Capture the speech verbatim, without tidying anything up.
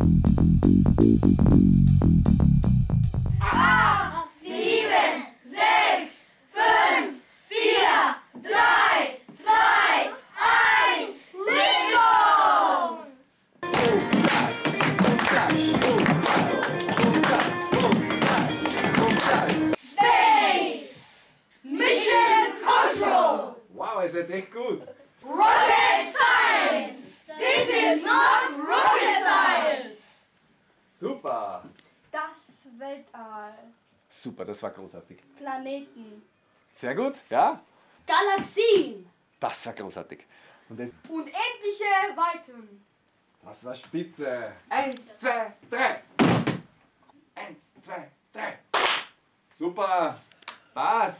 acht, sieben, sechs, fünf, vier, drei, zwei, eins, Lichtung! Space! Mission Control! Wow, ihr seid echt gut. Rocket Science! This is not rocket science! Super. Das Weltall. Super, das war großartig. Planeten. Sehr gut, ja? Galaxien. Das war großartig. Und jetzt, Unendliche Weiten. das war spitze. Eins, zwei, drei. Eins, zwei, drei. Super. Passt.